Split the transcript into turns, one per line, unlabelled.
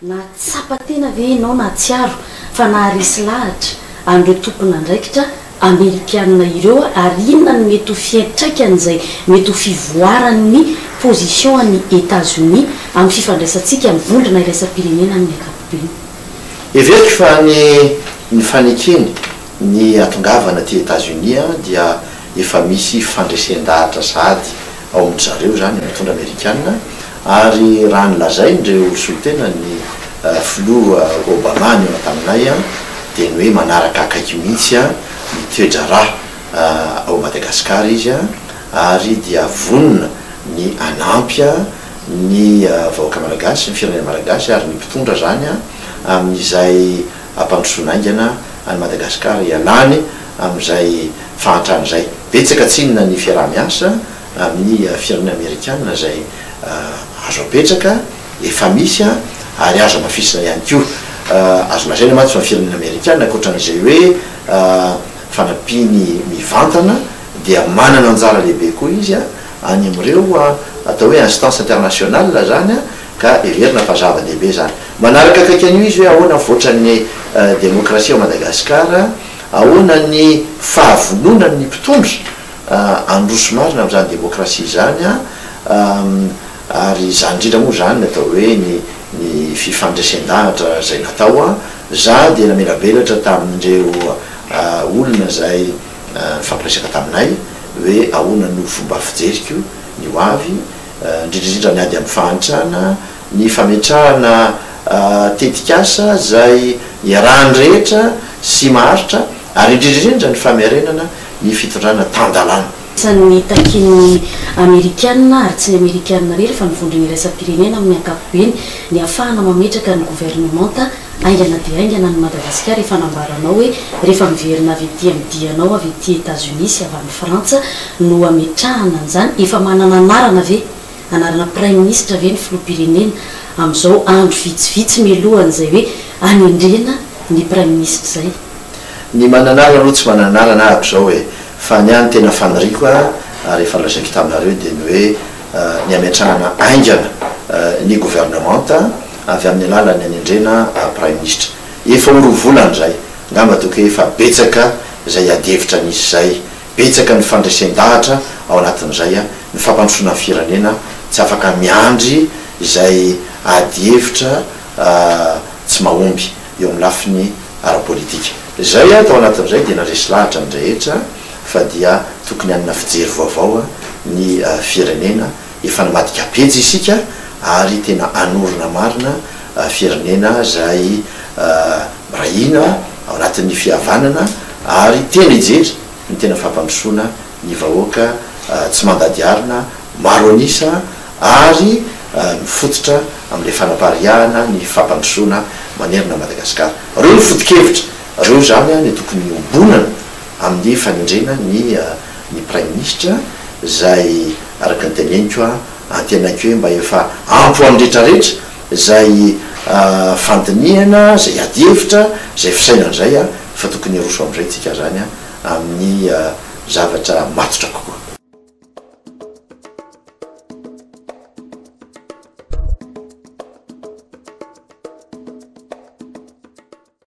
na tsapatena ve ianao na tsiaro fa naharesy lahatra andreo tompona andraikitra amerikanina ireo ary inona ny mety ho fiantraikany mety ho fivoarany position any États-Unis amin'ny fifandraisantsika mivondrona iraisam-pirenena amin'ny ankapobeny.
Everiko fa ny fanekeny ny atongavana ty États-Unis dia efa misy fandresen-dahatra sady ao amin'ny zareo zany mitondra amerikanina ary raha nylazaindreo solotena ny filoha Obama ny taminay dia ny hoe manaraka akaiky mihitsy ny toetra raha ao Madagasikara izy ary dia vonona ny anampy ny vahoaka malagasy ny firenena malagasy ary ny mpitondra zany amin'izay ampandrosoanaingana any Madagasikara ialany amin'izay fahantrany zay betsaka tsinona ny fiaraha-miasa amin'ny firenena amerikanina zay azo apetraka efa misy ary azo mafisina ihany koa azo lazaina matsy fa firenena amerikanina ankoatran'izay hoe fanapiny mivantana dia manana anjara lehibe koa izy any amin'ireo atao hoe instance internationale zany ka everina fa zava-dehibe zany manaraka akaiky an'io izy hoe ahoana voatran'ny demokrasia ao Madagasikara ahoana ny fahavononany ny mpitondra androso marina amin'izany demokrasia zany ary zany indrindra moa zany atao hoe ny fifandraisan-dahatra zay natao za dia namelabelatra tamin'ireo olona zay fampiresaka taminay hoe ahoana no fomba fijeriko ny hoavy indrindrindrindra ny ady amin'ny fahantrana ny fametrahana tetikasa zay iarahany rehetra sy maharitra ary indrindrindrindra ny famiarenana ny fitondrana tandalana
ny takin'ny amerikanina ary tsy ny amerikanina rery fa nivondrony iraisam-pirenena amin'ny ankapobeny ny ahafahana mametraka ny gouvernemanta aingana dia aingana ny Madagasikara efa nambaranao hoe rehefa miverina avy ety amidianao avy ety États-Unis sy avy any Frantsa no ametrahana an'izany efa manana anarana ve anarana prime ministre ve ny filoham-pirenena amin'izao andro vitsivitsy mialohan'izay hoe anendrena ny prime ministre zay
ny mananarana aloha tsy mananarana ahako zao hoe fa ny any tena faniriko rehefa lazaiko taminareo dia ny hoe ny ametrahana aingana ny gouvernemanta avy amin'ny alalany anendrena prime ministre efa orovolany zay ngamba toko efa betsaka zay adevitra nisy zay betsaka ny fandraisen-dahatra ao anatin'izay ny fampandrosona ny firenena tsy afaka miandry zay adevitra tsy mahomby eo amin'ny lafiny ara-politika zay atao anatin'izay dia naresy lahatra ny rehetra fa dia tokony anina fijery vaovao ny firenena efa namadika pejy isika ary tena anorona marina firenena zay rahina ao anatin'ny fihavanana ary tena ijery ny tena fampandrosoana ny vahoaka tsy mandady-arina maro anisa ary mifototra amin'le fanapariahana ny fampandrosoana manerina Madagasikara reo ny foto-kevitra reo zany ny tokony ombonana amin'ny fanendrena ny prime ministre zay araka ny teneniko antenaiko hoe mba efa ampo amrehetrarehetra zay fandiniana zay adevitra zay fisainan'izay fa tokony roso am'izay tsika zany amin'ny zavatra matotra kokoa.